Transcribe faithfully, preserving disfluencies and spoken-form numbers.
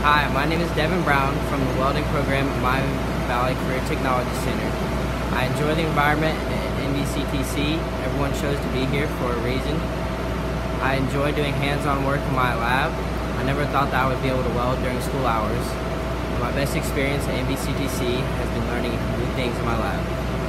Hi, my name is Devon Brown from the Welding program at Miami Valley Career Technology Center. I enjoy the environment at N B C T C. Everyone chose to be here for a reason. I enjoy doing hands-on work in my lab. I never thought that I would be able to weld during school hours. My best experience at N B C T C has been learning new things in my lab.